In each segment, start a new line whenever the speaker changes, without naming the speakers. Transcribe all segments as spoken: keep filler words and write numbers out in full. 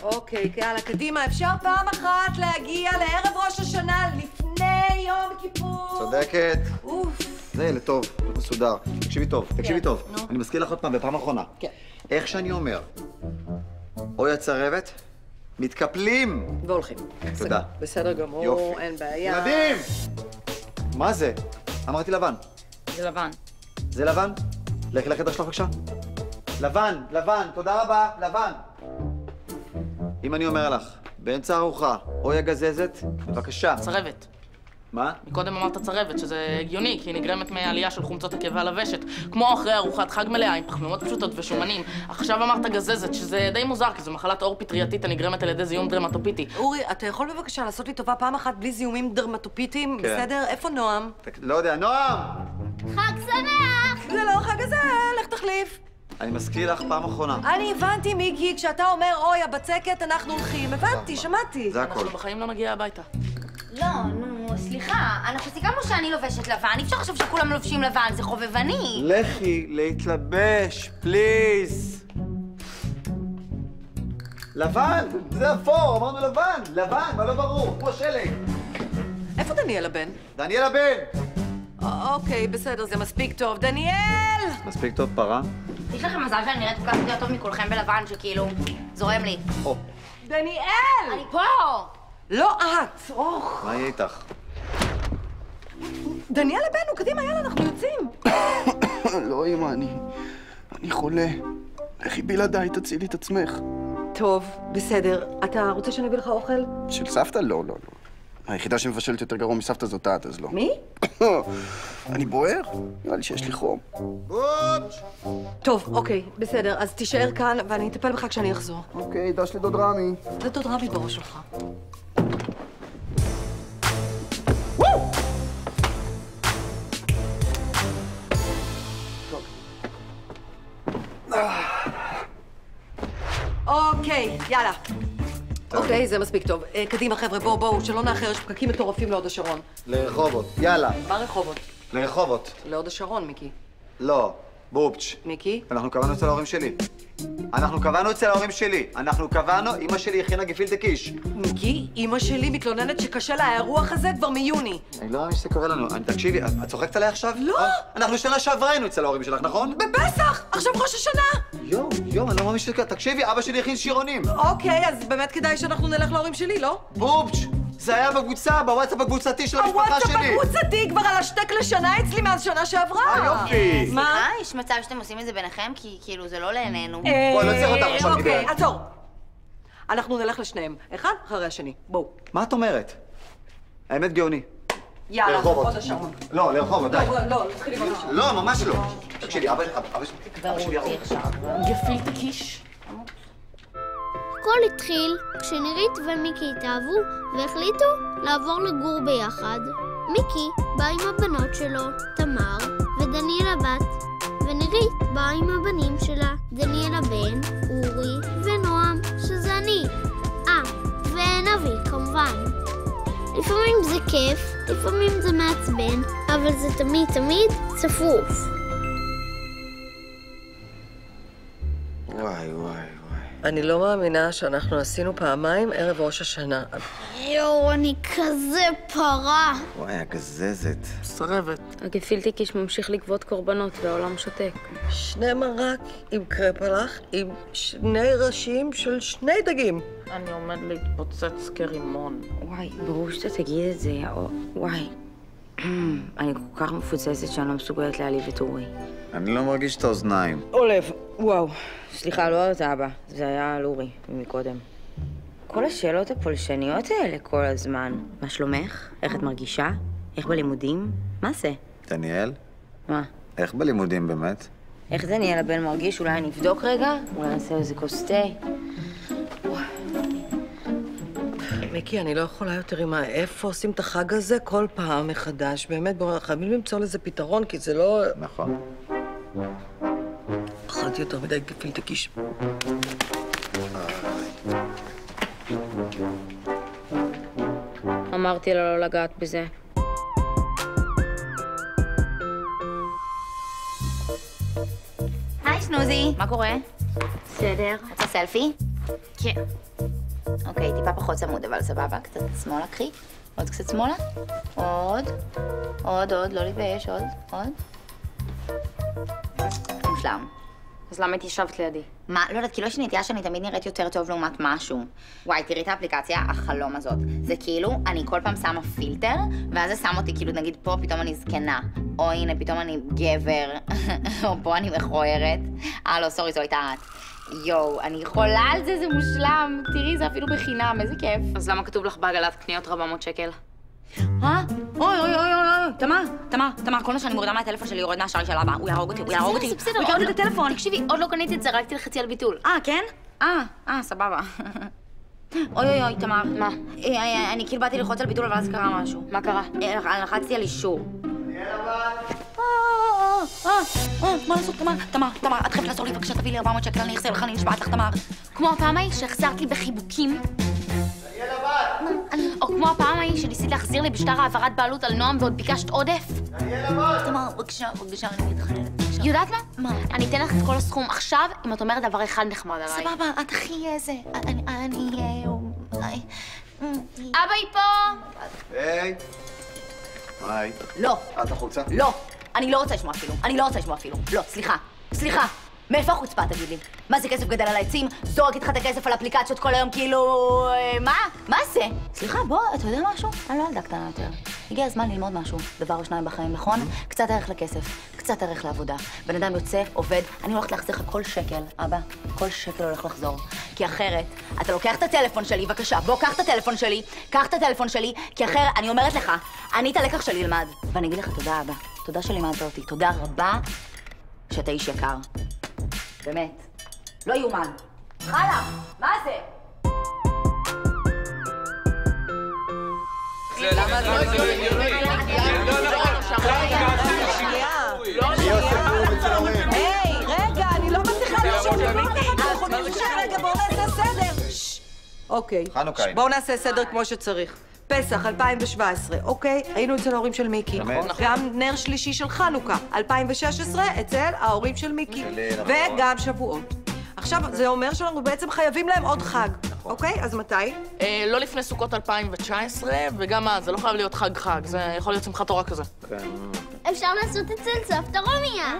אוקיי, יאללה, קדימה, אפשר פעם אחת להגיע לערב ראש השנה לפני יום כיפור.
צודקת.
אוף.
זה ילד טוב, לא מסודר. תקשיבי טוב, תקשיבי טוב. אני מזכיר לך עוד פעם, בפעם האחרונה.
כן.
איך שאני אומר, אוי הצרבת, מתקפלים.
והולכים.
תודה.
בסדר גמור,
יופי.
אין בעיה.
ילדים! מה זה? אמרתי לבן.
זה לבן.
זה לבן? לכי לחדר שלך בבקשה. לבן, לבן, תודה רבה, לבן. אם אני אומר לך, באמצע הארוחה, אוי הגזזת, בבקשה.
צרבת.
מה?
מקודם אמרת צרבת, שזה הגיוני, כי היא נגרמת מעלייה של חומצות הקיבה לוושת, כמו אחרי ארוחת חג מלאה עם פחמימות פשוטות ושומנים. עכשיו אמרת גזזת, שזה די מוזר, כי זו מחלת עור פטרייתית הנגרמת על ידי זיהום דרמטופיטי.
אורי, אתה יכול בבקשה לעשות לי טובה פעם אחת בלי זיהומים דרמטופיטיים?
כן.
בסדר? איפה נועם?
לא יודע, נועם!
חג שמח!
זה לא חג הזה, לך תחליף.
אני מזכיר לך פעם אחרונה.
אני הבנתי, מיקי, כשאתה אומר, אוי, הבצקת, אנחנו הולכים. הבנתי, שמעתי.
זה הכל.
אנחנו בחיים לא נגיע הביתה.
לא, נו, סליחה, אנחנו סיכמנו שאני לובשת לבן, אי אפשר עכשיו שכולם לובשים לבן, זה חובבני.
לכי להתלבש, פליז. לבן, זה אפור, אמרנו לבן. לבן, מה לא ברור, כמו שלג.
איפה דניאל הבן?
דניאל הבן!
אוקיי, בסדר, זה מספיק טוב. דניאל!
מספיק טוב, פרה.
יש לכם מזל שאני נראית כל כך יותר טוב מכולכם בלבן, שכאילו, זורם לי.
או,
דניאל!
אני פה!
לא את! אוח!
מה יהיה איתך?
דניאל הבנו, קדימה, יאללה, אנחנו יוצאים.
לא, אמא, אני... אני חולה. לכי בלעדיי, תצילי את עצמך.
טוב, בסדר. אתה רוצה שאני אביא לך אוכל?
של סבתא? לא, לא, לא. היחידה שמבשלת יותר גרוע מסבתא זאת את, אז לא.
מי?
אני בוער? נראה לי שיש לי חום.
בוץ'!
טוב, אוקיי, בסדר. אז תישאר כאן, ואני אטפל בך כשאני אחזור.
אוקיי, דש לדוד רמי.
זה דוד רמי בראש שלך. אוקיי, יאללה. אוקיי, זה מספיק טוב. קדימה, חבר'ה, בואו, בואו, שלא נאחר, יש פקקים מטורפים להוד השרון.
לרחובות, יאללה.
מה רחובות?
לרחובות.
להוד השרון, מיקי.
לא, בופץ'.
מיקי?
אנחנו קבענו אצל ההורים שלי. אנחנו קבענו אצל ההורים שלי. אנחנו קבענו, אמא שלי הכינה גפילטע קיש.
מיקי, אמא שלי מתלוננת שקשה לה האירוח הזה כבר מיוני.
אני לא מאמין שזה קורה לנו. אני- תקשיבי, את את צוחקת עליי עכשיו?
לא.
אה? אנחנו שנה שעברה היינו אצל ההורים שלך, נכון?
בפסח! עכשיו ראש השנה!
יואו, יואו, אני לא מאמין שזה קרה. תקשיבי, אבא שלי הכין שירונים.
אוקיי, אז באמת כדאי שאנחנו נלך להורים שלי, לא?
בופץ', זה היה בקבוצה, בוואטסאפ הקבוצתי של המשפחה
הוואטסאפ
שלי.
הקבוצתי כבר על השטק לשנה אצלי מאז שנה שעברה.
אה, יופי.
מה?
סליחה, יש מצב שאתם עושים את זה ביניכם? כי כאילו זה לא לעינינו.
בואי, לא צריך אותך עכשיו,
אוקיי,
גברת.
עצור. אנחנו נלך לשניהם, אחד אחרי השני. בואו.
מה את אומרת? האמת גאוני.
יאללה,
לרחובות.
עוד השרון.
לא, לרחובות, די.
לא, לא, נתחיל עם עוד השרון.
לא, ממש לא. תקשיבי, אבא אבא שלי... אבא שלי ירוק.
גפילטע קיש.
הכל התחיל כשנירית ומיקי התאהבו והחליטו לעבור לגור ביחד. מיקי בא עם הבנות שלו, תמר ודניאל הבת, ונירית באה עם הבנים שלה, דניאל הבן, אורי ונועם, שזה אני. אה, ונבי כמובן. לפעמים זה כיף, לפעמים זה מעצבן, אבל זה תמיד תמיד צפוף.
וואי, וואי, וואי.
אני לא מאמינה שאנחנו עשינו פעמיים ערב ראש השנה.
יואו, אני כזה פרה.
וואי, הגזזת.
צרבת.
הגפילטע קיש ממשיך לגבות קורבנות והעולם שותק.
שני מרק עם קרפלח עם שני ראשים של שני דגים.
אני עומד להתפוצץ כרימון.
וואי, ברור שאתה תגיד את זה, או... וואי. אני כל כך מפוצצת שאני לא מסוגלת להעליב את אורי.
אני לא מרגיש את האוזניים.
עולב, וואו. סליחה, לא את אבא. זה היה על אורי, מקודם. כל השאלות הפולשניות האלה כל הזמן. מה שלומך? איך את מרגישה? איך בלימודים? מה זה?
דניאל?
מה?
איך בלימודים באמת?
איך דניאל הבן מרגיש? אולי נבדוק רגע? אולי נעשה איזה כוס תה?
מיקי, אני לא יכולה יותר עם ה... איפה עושים את החג הזה כל פעם מחדש. באמת, בואו, חייבים למצוא לזה פתרון, כי זה לא...
נכון.
אכלתי יותר מדי גפילטע קיש.
אמרתי לה לא לגעת בזה.
היי, שנוזי. מה קורה?
בסדר.
רוצה סלפי?
כן.
אוקיי, טיפה פחות צמוד, אבל סבבה. קצת שמאלה, קחי. עוד קצת שמאלה. עוד. עוד, עוד, לא להתבייש, עוד. עוד. מושלם.
אז למה התיישבת לידי?
מה? לא יודעת, כאילו יש לי נטייה שאני תמיד נראית יותר טוב לעומת משהו. וואי, תראי את האפליקציה, החלום הזאת. זה כאילו, אני כל פעם שמה פילטר, ואז זה שם אותי, כאילו, נגיד פה פתאום אני זקנה, או הנה, פתאום אני גבר, או פה אני מכוערת. אה, לא, סורי, זו הייתה את. יואו, אני חולה על זה, זה מושלם. תראי, זה אפילו בחינם, איזה כיף.
אז למה כתוב לך בעגלת קניות ארבע מאות שקל?
אה? אוי, אוי, אוי, אוי, תמר, תמר, תמר, כל מה שאני מורידה מהטלפון שלי יורד מהשער של אבא. הוא יהרוג אותי, הוא יהרוג אותי.
זה בסדר,
הוא ייקח אותי את הטלפון.
תקשיבי, עוד לא קניתי את זה, רק תלחצי על ביטול.
אה, כן? אה, אה, סבבה. אוי, אוי, אוי, תמר.
מה?
אני כאילו באתי ללחוץ על ביטול, אבל אז קרה משהו.
מה קרה?
לחצתי על אישור. מה לעשות, תמר? תמר, תמר, את חייבת לעזור לי, בבקשה, תביא לי ארבע מאות שקל, אני אחזיר לך, אני נשבעת לך, תמר.
כמו הפעם ההיא שהחזרת לי בחיבוקים. או כמו הפעם ההיא שניסית להחזיר לי בשטר העברת בעלות על נועם ועוד ביקשת עודף.
תמר, בבקשה, בבקשה, אני מתחננת.
יודעת מה?
מה?
אני אתן לך את כל הסכום עכשיו, אם את אומרת דבר אחד נחמד עליי.
סבבה, את הכי איזה... אני... אני...
אבא היא פה!
היי. היי.
לא.
את החוצה?
לא. אני לא רוצה לשמוע אפילו. אני לא רוצה לשמוע אפילו. לא, סליחה. סליחה. מאיפה החוצפה, תגיד לי? מה זה כסף גדל על העצים? זורקת לך את הכסף על אפליקציות כל היום, כאילו... מה? מה זה? סליחה, בוא, אתה יודע משהו? אני לא ילדה קטנה יותר. הגיע הזמן ללמוד משהו, דבר או שניים בחיים, נכון? קצת ערך לכסף, קצת ערך לעבודה. בן אדם יוצא, עובד, אני הולכת להחזיר לך כל שקל, אבא, כל שקל הולך לחזור. כי אחרת, אתה לוקח את הטלפון שלי, בבקשה, בוא, קח את הטלפון שלי, קח את הטלפון שלי, כי אחרת, אני אומרת לך, אני את הלקח שלי אלמד. ואני אגיד לך תודה, אבא. תודה שלימדת אותי. תודה רבה שאתה איש יקר. באמת. לא יאומן. חלה, מה זה?
למה את לא הגיונית? היי, רגע, אני לא מצליחה לרשום. אנחנו נמשיך רגע, בואו נעשה סדר. אוקיי, בואו נעשה סדר כמו שצריך. פסח אלפיים שבע עשרה, אוקיי? היינו אצל ההורים של מיקי. גם נר שלישי של חנוכה, אלפיים ושש עשרה, אצל ההורים של מיקי. וגם שבועות. עכשיו, זה אומר שאנחנו בעצם חייבים להם עוד חג, אוקיי? אז מתי?
לא לפני סוכות אלפיים תשע עשרה, וגם אז, זה לא חייב להיות חג חג, זה יכול להיות שמחת תורה כזה.
אפשר לעשות אצל סבתא רומיה.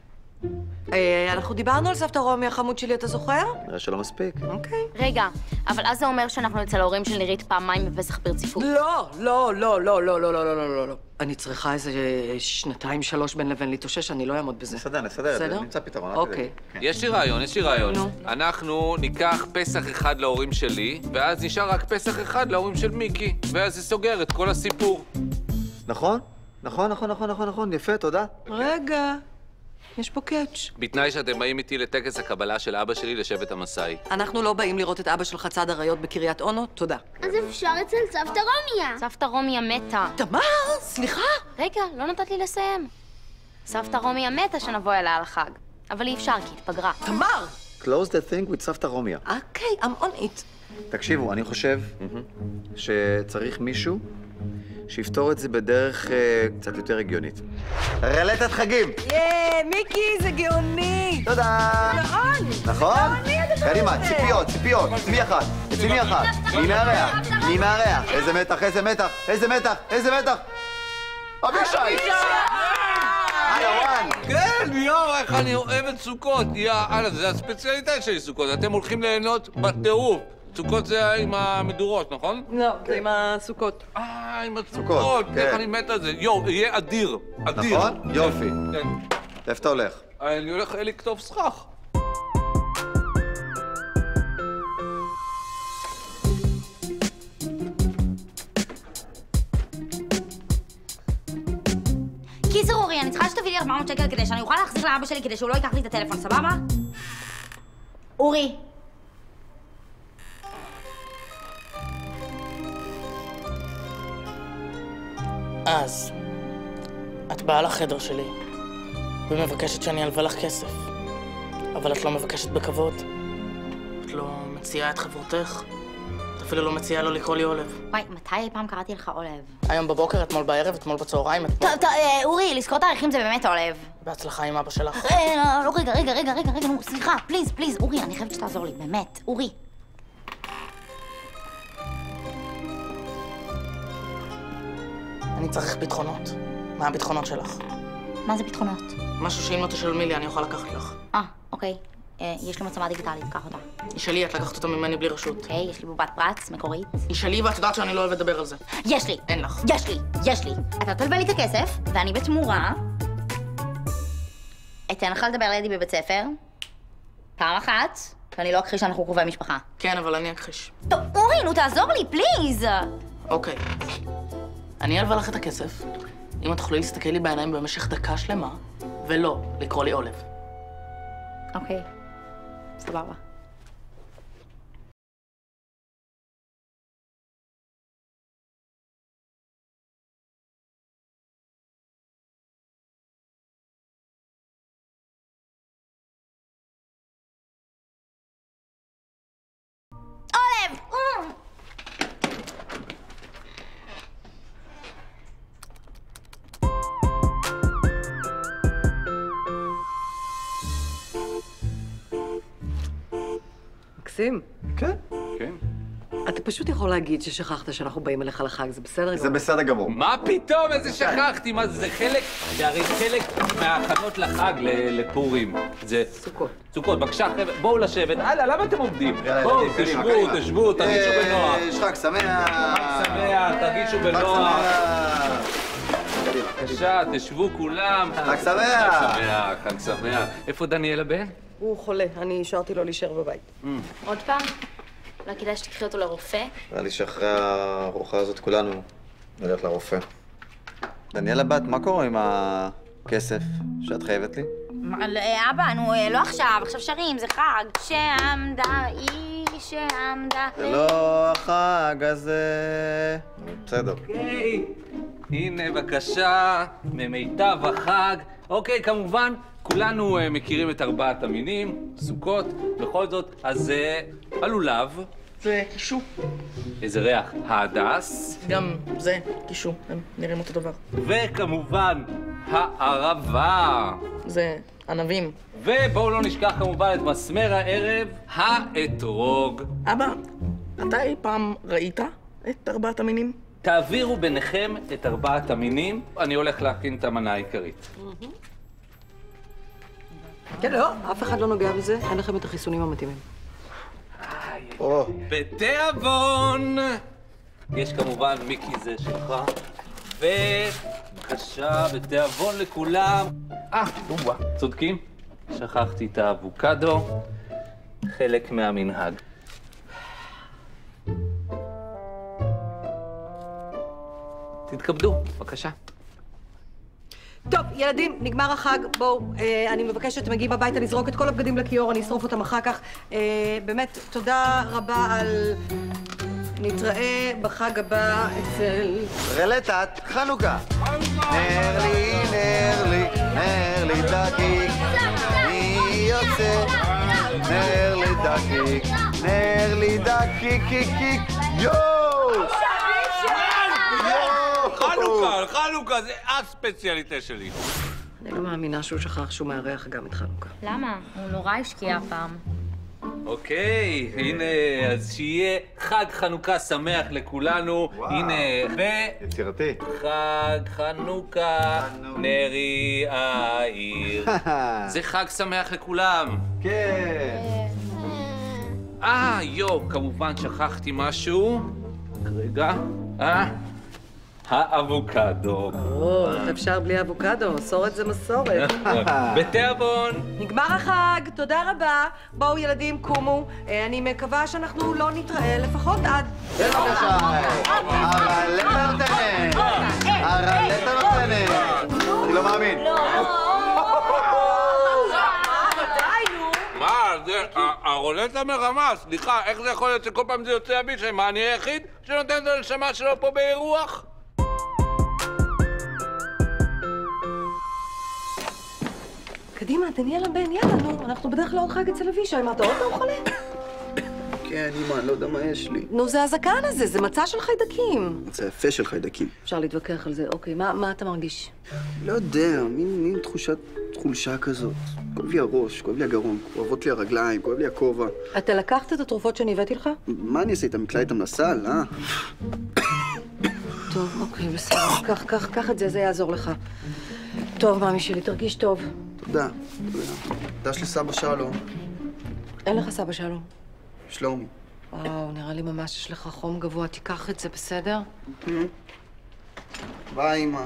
אנחנו דיברנו על סבתא רומי, החמוד שלי, אתה זוכר?
נראה שלא מספיק.
אוקיי.
רגע, אבל אז זה אומר שאנחנו אצל ההורים של נירית פעמיים בפסח ברציפות.
לא, לא, לא, לא, לא, לא, לא, לא, לא, לא. אני צריכה איזה שנתיים, שלוש בין לבין להתאושש, אני לא אעמוד בזה.
נסדר, נסדר את זה, נמצא פתרון.
אוקיי.
יש לי רעיון, יש לי רעיון. אנחנו ניקח פסח אחד להורים שלי, ואז נשאר רק פסח אחד להורים של מיקי, ואז זה סוגר את כל הסיפור.
נכון? נכון, נכון, נכון, נכון, נכון, יפה, תודה.
רגע. יש פה קאץ'.
בתנאי שאתם באים איתי לטקס הקבלה של אבא שלי לשבט המסאי.
אנחנו לא באים לראות את אבא של חצד אריות בקריית אונו, תודה.
אז אפשר אצל סבתא רומיה.
סבתא רומיה מתה.
תמר, סליחה.
רגע, לא נתת לי לסיים. סבתא רומיה מתה שנבוא אליה על החג. אבל אי אפשר, כי התפגרה.
תמר!
Close the thing with סבתא רומיה.
אוקיי, I'm on it.
תקשיבו, אני חושב שצריך מישהו שיפתור את זה בדרך קצת יותר הגיונית. רלטת חגים!
יאה, מיקי, זה גאוני!
תודה!
נכון!
נכון? קדימה, ציפיות, ציפיות, צמי אחת, צמי אחת, מי מארח, מי מארח, איזה מתח, איזה מתח, איזה מתח, איזה מתח! אבישי! היי, אורן!
כן, יואו, איך אני אוהב את סוכות. יאללה, זה הספציאליטה שלי סוכות. אתם הולכים ליהנות בטירוף. סוכות זה עם המדורות, נכון?
לא, זה עם הסוכות.
אה, עם הסוכות. איך אני מת על זה. יואו, יהיה אדיר. אדיר.
נכון? יופי.
כן.
איפה אתה הולך?
אני הולך לכתוב סכך.
קיצור, אורי, אני צריכה שתביא לי ארבע מאות שקל כדי שאני אוכל להחזיר לאבא שלי כדי שהוא לא ייקח לי את הטלפון, סבבה? אורי.
אז, את באה לחדר שלי ומבקשת שאני אלווה לך כסף, אבל את לא מבקשת בכבוד. את לא מציעה את חברותך, את אפילו לא מציעה לו לקרוא לי עולב.
וואי, מתי אי פעם קראתי לך עולב?
היום בבוקר, אתמול בערב, אתמול בצהריים, אתמול...
טוב, טוב, אורי, לזכור תאריכים זה באמת עולב.
בהצלחה עם אבא שלך.
אה, לא, רגע, רגע, רגע, רגע, רגע, נו, סליחה, פליז, פליז, אורי, אני חייבת שתעזור לי, באמת, אורי.
אני צריך ביטחונות. מה הביטחונות שלך?
מה זה ביטחונות?
משהו שאם לא תשלמי לי, אני אוכל לקחת לך.
אה, אוקיי. יש לי מצלמה דיגיטלית, קח אותה.
היא שלי, את לקחת אותה ממני בלי רשות.
אוקיי, יש לי בובת פרץ, מקורית.
היא שלי, ואת יודעת שאני לא אוהב לדבר על זה.
יש לי!
אין לך.
יש לי! יש לי! אתה תלווה לי את הכסף, ואני בתמורה אתן לך לדבר לידי בבית ספר פעם אחת, ואני לא אכחיש שאנחנו קרובי משפחה.
כן, אבל אני אכחיש.
טוב, אורי, נו תעזור לי, פליז!
אוקיי. אני אלווה לך את הכסף, אם את תוכלי להסתכל לי בעיניים במשך דקה שלמה, ולא לקרוא לי עולב.
אוקיי. סבבה. עולב!
מקסים.
כן.
כן.
אתה פשוט יכול להגיד ששכחת שאנחנו באים אליך לחג, זה בסדר גמור.
זה בסדר גמור.
מה פתאום? איזה שכחתי? מה זה? זה חלק, זה הרי חלק מההכנות לחג לפורים. זה...
סוכות.
סוכות, בבקשה, חבר'ה, בואו לשבת. הלאה, למה אתם עומדים?
יאללה,
בואו,
ילדים,
תשבו,
קדימה.
תשבו, תרגישו בנוח.
יש חג שמח.
חג שמח, תרגישו
חג
בנוח.
שמח. קדימה, קדימה.
בבקשה, תשבו כולם.
חג שמח.
חג שמח, חג שמח. איפה דניאל הבן?
הוא חולה, אני השארתי לו להישאר בבית.
עוד פעם? לא כדאי שתקחי אותו לרופא?
נראה לי שאחרי הארוחה הזאת כולנו נלך לרופא. דניאלה בת, מה קורה עם הכסף שאת חייבת לי?
אבא, נו, לא עכשיו, עכשיו שרים, זה חג. שעמדה היא שעמדה...
זה לא החג הזה... בסדר.
אוקיי, הנה בבקשה, ממיטב החג. אוקיי, כמובן, כולנו מכירים את ארבעת המינים, סוכות, בכל זאת, אז הלולב.
זה קישו.
איזה ריח, ההדס.
גם זה קישו, הם נראים אותו דבר.
וכמובן, הערבה.
זה ענבים.
ובואו לא נשכח כמובן את מסמר הערב, האתרוג.
אבא, אתה אי פעם ראית את ארבעת המינים?
תעבירו ביניכם את ארבעת המינים, אני הולך להכין את המנה העיקרית.
כן, לא, אף אחד לא נוגע בזה, אין לכם את החיסונים המתאימים.
בתיאבון! יש כמובן מיקי זה שלך. ובבקשה, בתיאבון לכולם. אה, וואה, צודקים? שכחתי את האבוקדו. חלק מהמנהג. תתכבדו, בבקשה.
טוב, ילדים, נגמר החג, בואו, אה, אני מבקשת, אתם מגיעים הביתה לזרוק את כל הבגדים לכיור, אני אשרוף אותם אחר כך. אה, באמת, תודה רבה על... נתראה בחג הבא אצל...
רלטת חנוכה. נר לי, נר לי, נר לי דקיק. מי יוצא? נר לי דקיק. נר לי דקיק, קיק, קיק. יואו!
חנוכה, חנוכה, זה הספציאליטה שלי.
אני לא מאמינה שהוא שכח שהוא מארח גם את חנוכה.
למה? הוא נורא השקיע פעם.
אוקיי, הנה, אז שיהיה חג חנוכה שמח לכולנו. הנה, ו...
יצירתי.
חג חנוכה, נרי העיר. זה חג שמח לכולם.
כן.
אה, יו, כמובן שכחתי משהו. רגע, אה? האבוקדו.
או, איך אפשר בלי אבוקדו? מסורת זה מסורת.
בתיאבון.
נגמר החג, תודה רבה. בואו ילדים, קומו. אני מקווה שאנחנו לא נתראה לפחות עד...
בבקשה. הרלטה נותנת. הרלטה נותנת. אני לא מאמין.
מה, זה... הרולטה מרמה, סליחה, איך זה יכול להיות שכל פעם זה יוצא אבישי? מה, אני היחיד שנותן את הנשמה שלו פה באירוח?
קדימה, דניאל הבן, יאללה, נו, אנחנו בדרך כלל עוד חג אצל אבישי, מה, אתה עוד פעם חולה?
כן, אמא, אני לא יודע מה יש לי.
נו, זה הזקן הזה, זה מצע של חיידקים.
מצע יפה של חיידקים.
אפשר להתווכח על זה, אוקיי, מה, מה אתה מרגיש?
לא יודע, מין, מין תחושת חולשה כזאת. כואב לי הראש, כואב לי הגרון, כואבות לי הרגליים, כואב לי הכובע.
אתה לקחת את התרופות שאני הבאתי לך?
מה אני אעשה איתם? מקלע איתם לסל, אה?
טוב, אוקיי, בסדר. קח, קח, קח את זה, זה יעזור לך. טוב, מאמי שלי, תרגיש טוב.
תודה, תודה. תודה שלי סבא שלום.
אין לך סבא שלום.
שלומי.
וואו, נראה לי ממש יש לך חום גבוה. תיקח את זה, בסדר?
ביי, אמא.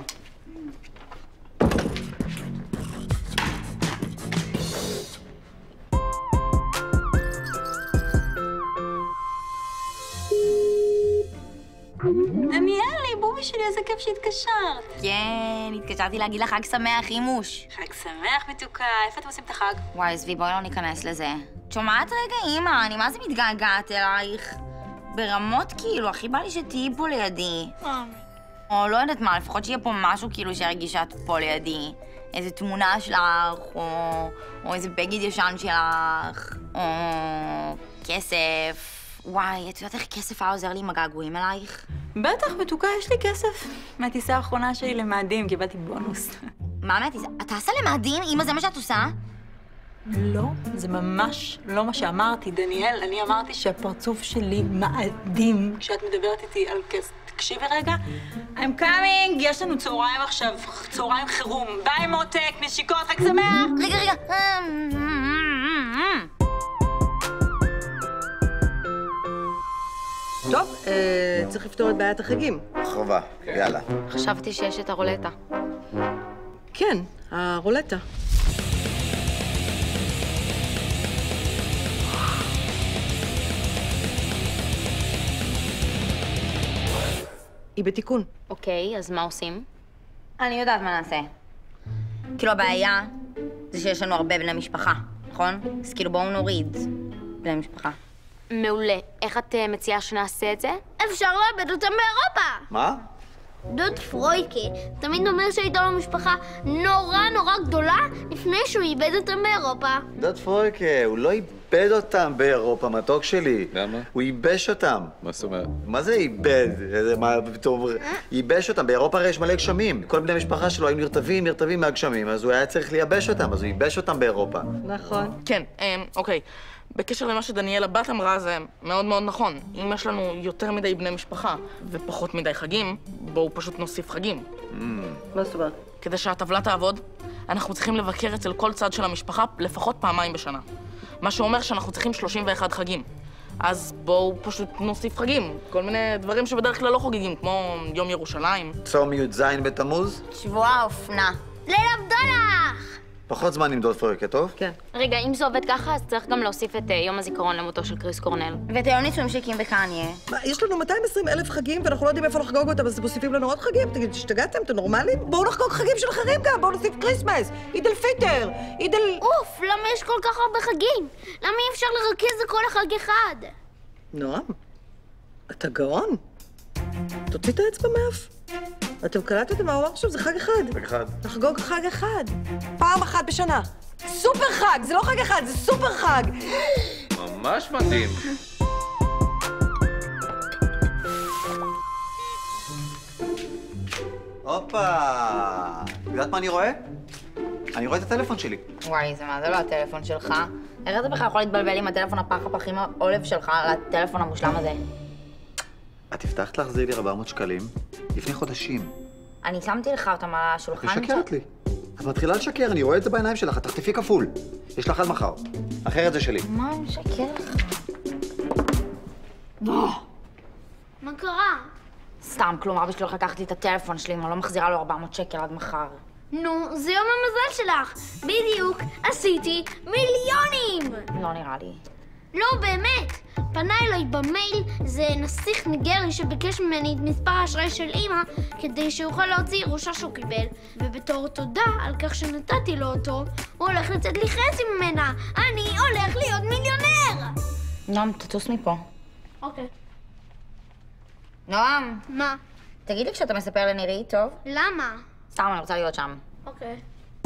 דניאלי, בובי שלי, איזה כיף שהתקשרת. כן, התקשרתי להגיד לך חג שמח, אימוש.
חג שמח, מתוקה. איפה אתם עושים את החג?
וואי, עזבי, בואי לא ניכנס לזה. שומעת רגע, אמא, אני מה זה מתגעגעת אלייך? ברמות כאילו, הכי בא לי שתהיי פה לידי. או לא יודעת מה, לפחות שיהיה פה משהו כאילו שהרגיש שאת פה לידי. איזה תמונה שלך, או, או איזה בגד ישן שלך, או כסף. וואי, את יודעת איך כסף היה עוזר לי עם הגעגועים אלייך?
בטח, מתוקה, יש לי כסף. מהטיסה האחרונה שלי למאדים, קיבלתי בונוס.
מה מהטיסה? את טסה למאדים? אמא, זה מה שאת עושה?
לא, זה ממש לא מה שאמרתי, דניאל. אני אמרתי שהפרצוף שלי מאדים כשאת מדברת איתי על כסף. תקשיבי רגע. I'm coming, יש לנו צהריים עכשיו, צהריים חירום. ביי מותק, נשיקות, חג שמח.
רגע, רגע.
טוב, צריך לפתור את בעיית החגים.
חובה, יאללה.
חשבתי שיש את הרולטה.
כן, הרולטה. היא בתיקון.
אוקיי, אז מה עושים?
אני יודעת מה נעשה. כאילו הבעיה זה שיש לנו הרבה בני משפחה, נכון? אז כאילו בואו נוריד בני משפחה.
מעולה. איך את uh, מציעה שנעשה את זה?
אפשר לאבד אותם באירופה!
מה?
דוד פרויקה תמיד אומר שהייתה לו משפחה נורא נורא גדולה לפני שהוא איבד אותם באירופה.
דוד פרויקה, הוא לא איבד אותם באירופה, מתוק שלי.
למה?
הוא ייבש אותם.
מה זאת אומרת?
מה זה איבד? איזה מה פתאום... ייבש אותם. באירופה הרי יש מלא גשמים. כל בני המשפחה שלו היו נרטבים, נרטבים מהגשמים, אז הוא היה צריך לייבש אותם, אז הוא ייבש אותם באירופה.
נכון.
כן, אוקיי. בקשר למה שדניאלה בת אמרה, זה מאוד מאוד נכון. אם יש לנו יותר מדי בני משפחה ופחות מדי חגים, בואו פשוט נוסיף חגים.
מה זאת אומרת?
כדי שהטבלה תעבוד, אנחנו צריכים לבקר אצל כל צד של המשפחה לפחות פעמיים בשנה. מה שאומר שאנחנו צריכים שלושים ואחד חגים. אז בואו פשוט נוסיף חגים. כל מיני דברים שבדרך כלל לא חוגגים, כמו יום ירושלים.
צום י"ז בתמוז?
שבוע האופנה.
ליל הבדולח!
פחות זמן עם דוד פרויקה, טוב?
כן.
רגע, אם זה עובד ככה, אז צריך גם להוסיף את uh, יום הזיכרון למותו של קריס קורנל.
ואת היום נישואים שהקים בקניה.
מה, יש לנו מאתיים ועשרים אלף חגים ואנחנו לא יודעים איפה לחגוג אותם, אז מוסיפים לנו עוד חגים? תגיד, השתגעתם? אתם נורמלים? בואו נחגוג חגים של אחרים גם, בואו נוסיף כריסמס, עיד אל פיטר, עיד אל...
אוף, למה יש כל כך הרבה חגים? למה אי אפשר לרכז לכל החג אחד?
נועם, אתה גאון. תוציא את האצבע מאף. אתם קלטתם מה הוא אמר עכשיו? זה חג אחד.
חג אחד.
נחגוג חג אחד. פעם אחת בשנה. סופר חג! זה לא חג אחד, זה סופר חג!
ממש מדהים.
הופה! יודעת מה אני רואה? אני רואה את הטלפון שלי.
וואי, זה מה זה לא הטלפון שלך? איך אתה בכלל יכול להתבלבל עם הטלפון הפח הפחים העולב שלך על הטלפון המושלם הזה?
את הבטחת להחזיר לי ארבע מאות שקלים לפני חודשים.
אני שמתי לך אותם על השולחן.
משקרת לי. את מתחילה לשקר, אני רואה את זה בעיניים שלך, את תחטפי כפול. יש לך עד מחר. אחרת זה שלי.
מה אני משקר לך?
מה קרה?
סתם, כלום, אבא שלי הולך לקחת לי את הטלפון שלי, אם אני לא מחזירה לו ארבע מאות שקל עד מחר.
נו, זה יום המזל שלך. בדיוק, עשיתי מיליונים!
לא נראה לי.
לא, באמת. פנה אליי במייל זה נסיך ניגרי שביקש ממני את מספר האשראי של אמא כדי שיוכל להוציא ירושה שהוא קיבל, ובתור תודה על כך שנתתי לו אותו, הוא הולך לצאת לי חצי ממנה. אני הולך להיות מיליונר!
נועם, תטוס מפה.
אוקיי.
נועם,
מה?
תגיד לי כשאתה מספר לנירי, טוב?
למה?
סתם, אני רוצה להיות שם.
אוקיי.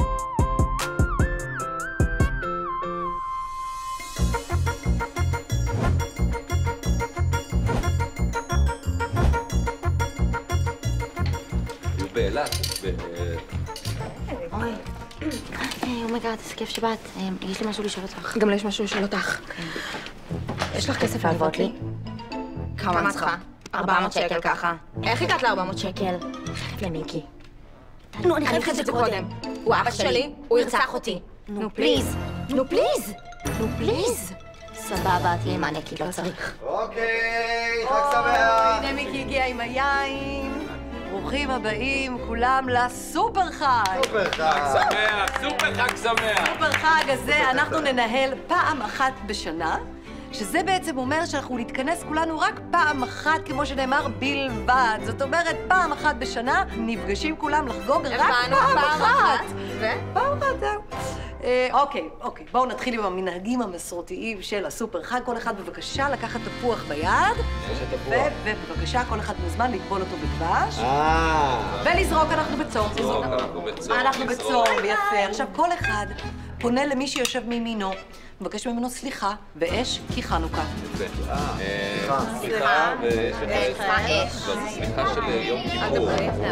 באילת, ב...
אוי, אומייגאד, איזה כיף שבאת. יש לי משהו לשאול אותך.
גם לי יש משהו לשאול אותך. יש לך כסף להלוות לי?
כמה את צריכה?
ארבע מאות שקל ככה. איך הגעת ל-ארבע מאות שקל? חייב למיקי. נו, אני חייבת את זה קודם. הוא אבא שלי, הוא ירצח אותי. נו פליז, נו פליז, נו פליז. סבבה, תהיה מענקי, לא צריך.
אוקיי, חג שמח.
הנה מיקי הגיע עם היין. ברוכים הבאים כולם לסופר חג.
סופר חג.
חג שמח, סופר חג שמח.
סופר חג הזה אנחנו ננהל פעם אחת בשנה, שזה בעצם אומר שאנחנו נתכנס כולנו רק פעם אחת, כמו שנאמר, בלבד. זאת אומרת, פעם אחת בשנה נפגשים כולם לחגוג רק פעם אחת.
ו?
פעם אחת, זהו. אה, אוקיי, אוקיי, בואו נתחיל עם המנהגים המסורתיים של הסופר חג. כל אחד בבקשה לקחת תפוח ביד, ובבקשה כל אחד מוזמן לטבול אותו בדבש, ולזרוק. אנחנו בצום.
לזרוק, אנחנו בצום.
אנחנו בצום, יפה. עכשיו כל אחד פונה למי שיושב מימינו, מבקש ממנו סליחה ואש, כי חנוכה.
סליחה. סליחה ו... סליחה של יום כיפור.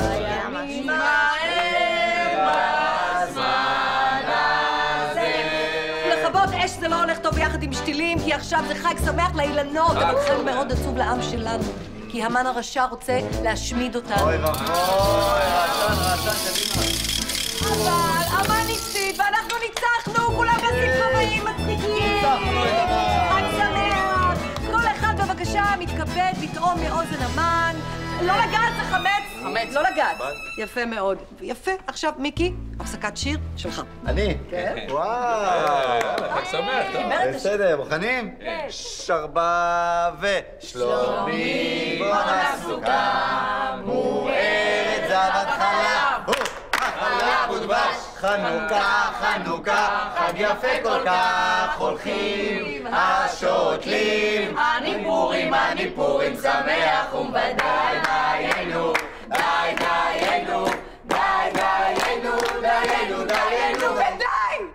לכבות אש זה לא הולך טוב יחד עם שתילים, כי עכשיו זה חג שמח לאילנות, אבל חג מאוד עצוב לעם שלנו, כי המן הרשע רוצה להשמיד אותנו.
אוי ואבוי, רעשן, רעשן, קדימה.
אבל המן הפסיד ואנחנו ניצחנו, כולם בסיפורים מצחיקים. חג שמח. כל אחד בבקשה מתכבד לטעום מאוזן המן. לא לגעת, זה חמץ.
חמץ.
לא לגעת. יפה מאוד. יפה. עכשיו, מיקי, הפסקת שיר שלך.
אני?
כן.
וואו.
חג שמח, טוב.
בסדר, מוכנים? שרבה ושלומי בונה סוכה מוארת זבת חלב חלב ודבש חנוכה, חנוכה, חג יפה כל כך הולכים השותלים אני פורים, אני פורים שמח ומוודאי דיינו די דיינו די דיינו דיינו דיינו ודי!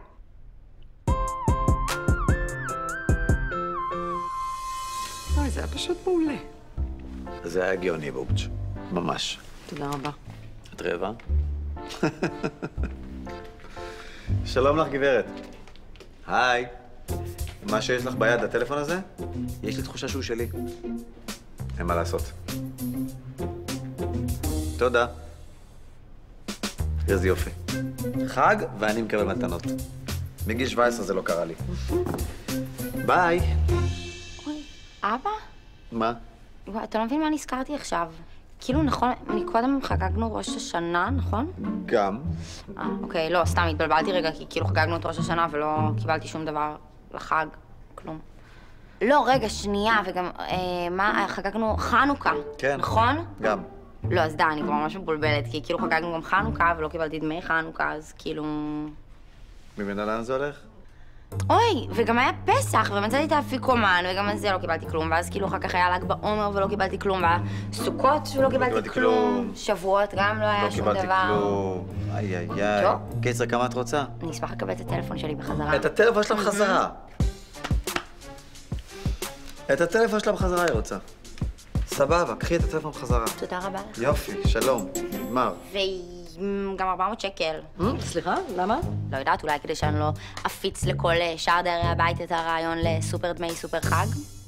אוי, זה היה פשוט מעולה. זה היה גאוני בובץ', ממש.
תודה רבה.
את רבע? שלום לך, גברת. היי. מה שיש לך ביד, הטלפון הזה? יש לי תחושה שהוא שלי. אין מה לעשות. תודה. איזה יופי. חג ואני מקבל מתנות. מגיל שבע עשרה זה לא קרה לי. ביי.
אוי, אבא?
מה?
וואי, אתה לא מבין מה נזכרתי עכשיו. כאילו, נכון, מקודם חגגנו ראש השנה, נכון?
גם.
אה, אוקיי, לא, סתם התבלבלתי רגע, כי כאילו חגגנו את ראש השנה ולא קיבלתי שום דבר לחג, כלום. לא, רגע, שנייה, וגם, אה, מה, חגגנו חנוכה,
כן.
נכון?
גם.
לא, אז די, אני כבר ממש מבולבלת, כי כאילו חגגנו גם חנוכה ולא קיבלתי דמי חנוכה, אז כאילו...
מבינה לאן זה הולך?
אוי, וגם היה פסח, ומצאתי את האפיקומן, וגם על זה לא קיבלתי כלום, ואז כאילו אחר כך היה ל"ג בעומר ולא קיבלתי כלום, וסוכות ולא קיבלתי כלום, שבועות גם לא היה שום דבר.
לא קיבלתי כלום. איי איי איי.
טוב.
קיצר, כמה את רוצה?
אני אשמח לקבל את הטלפון שלי בחזרה.
את הטלפון שלה בחזרה. את הטלפון שלה בחזרה היא רוצה. סבבה, קחי את הטלפון בחזרה.
תודה רבה לך.
יופי, שלום, נגמר.
וגם ארבע מאות שקל.
סליחה, למה?
לא יודעת, אולי כדי שאני לא אפיץ לכל שאר דיירי הבית את הרעיון לסופר דמי סופר חג?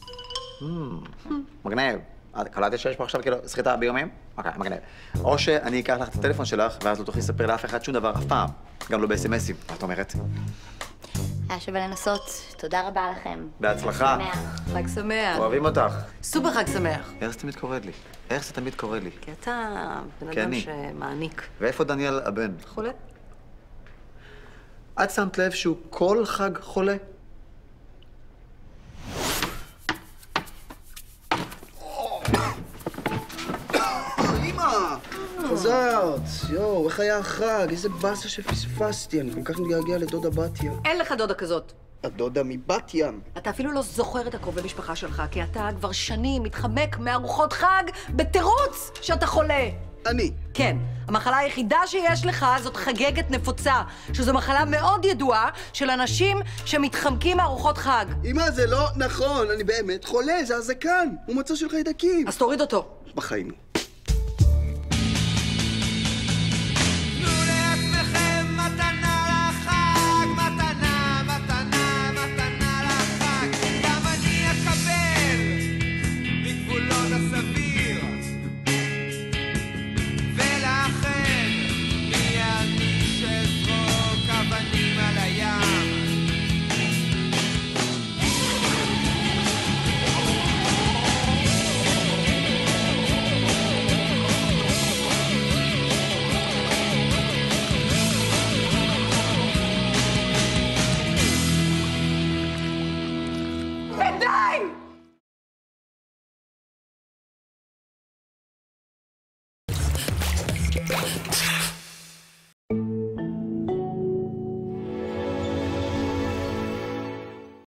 מגניב. קלטתי שיש פה עכשיו כאילו סחיטה באיומים? אוקיי, מגניב. או שאני אקח לך את הטלפון שלך, ואז לא תוכלי לספר לאף אחד שום דבר אף פעם. גם לא ב-אס-אם-אסים, מה את אומרת?
היה שווה לנסות. תודה רבה לכם.
בהצלחה.
חג שמח.
אוהבים אותך.
סופר חג שמח.
איך זה תמיד קורה לי? איך זה תמיד קורה לי?
כי אתה בן אדם שמעניק.
ואיפה דניאל הבן?
חולה?
את שמת לב שהוא כל חג חולה?
אמא! חזרת! יואו, איך היה החג? איזה באסה שפספסתי. אני כל כך מתגעגע לדודה בת ים.
אין לך דודה כזאת.
הדודה מבת ים.
אתה אפילו לא זוכר את הקרובי משפחה שלך, כי אתה כבר שנים מתחמק מארוחות חג בתירוץ שאתה חולה.
אני.
כן. המחלה היחידה שיש לך זאת חגגת נפוצה, שזו מחלה מאוד ידועה של אנשים שמתחמקים מארוחות חג.
אמא, זה לא נכון. אני באמת חולה, זה הזקן. הוא מצא של חיידקים.
אז תוריד אותו.
בחיים לא.
ו...